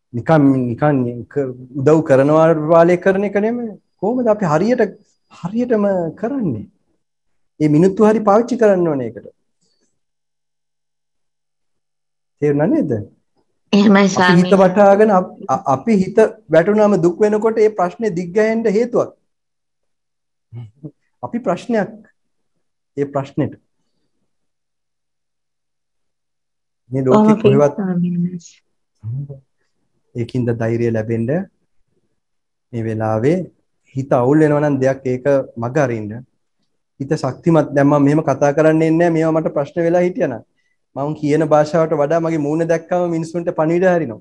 නිකන් උදව් කරනවා වාලේ කරන එක නෙමෙයි. කොහොමද අපි හරියටම කරන්නේ? මේ මිනිත්තු හරි පාවිච්චි කරන්න ඕනේ ඒකට. තේරුණා නේද? එහෙමයි අපි හිත ස්වාමීනි. වටහාගෙන අපි හිත වැටුනම දුක් වෙනකොට ඒ ප්‍රශ්නේ දිග්ගැහෙන්න හේතුවක්. අපි ප්‍රශ්නයක් ඒ ප්‍රශ්නෙට මේ ලෝකේ කොහොම පින් කොහෙවත් ස්වාමීනි. ඒකින්ද ධෛර්යය ලැබෙන්න මේ වෙලාවේ හිත අවුල් වෙනවා නම් දෙයක් ඒක මග අරින්න. හිත ශක්තිමත් දැන් මම මෙහෙම කතා කරන්නේ නැහැ මේවා මට ප්‍රශ්න වෙලා හිටියනම්. මම කියන භාෂාවට වඩා මගේ මූණ දැක්කම මිනිස්සුන්ට පණිවිඩ හරිනවා.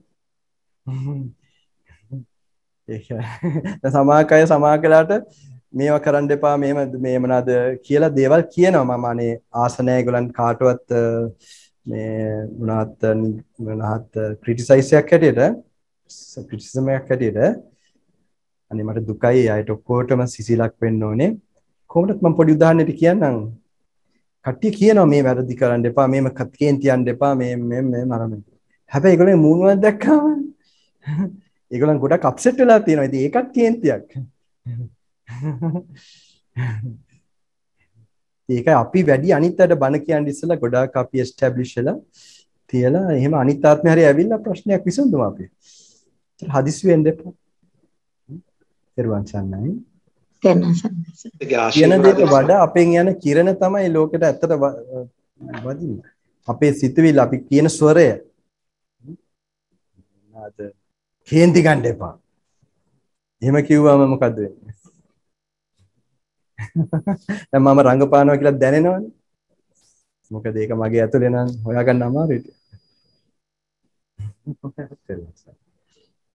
ඒක සමාකය සමාකලාට මේවා කරන්න එපා මේ මොනවාද කියලා දේවල් කියනවා මම අනේ ආස නැහැ ඒගොල්ලන් කාටවත් මේ මොනවත් ක්‍රිටිසයිස් එකක් හැටියට ක්‍රිටිසිසම් එකක් හැටියට අනේ මට දුකයි අයට ඔක්කොටම සිසිලක් වෙන්න ඕනේ කොහොමද මම පොඩි උදාහරණයක් කියන්නම් කට්ටිය කියනවා මේ වැරදි කරන්න එපා මේම කේන්ති යන්න එපා මේ මරන්න හැබැයි ඒගොල්ලෝ මූණුවක් දැක්කම ඒගොල්ලන් ගොඩක් අප්සෙට් වෙලා තියෙනවා ඉතින් ඒකත් කේන්තියක් ඒක අපි වැඩි අනිත් අයට බන කියන්නේ ඉස්සලා ගොඩාක් අපි එස්ටැබ්ලිෂ් වෙලා තියලා එහෙම අනිත් ආත්මේ හරි ඇවිල්ලා ප්‍රශ්නයක් විසඳුමා අපි. හදිස්සි වෙන්න එපා. පෙරවන් සන්නයි. කියන දේට වඩා අපෙන් යන කිරණ තමයි ලෝකෙට ඇත්තට වදින්නේ. අපේ සිතුවිල්ල අපි කියන ස්වරය. ආද කේන්ති ගන්න එපා. එහෙම කිව්වම මොකද වෙන්නේ? දැන් මම රංගපානවා කියලා දැනෙනවනේ. මොකද ඒක මගේ ඇතුලේ නම් හොයාගන්න අමාරුයි.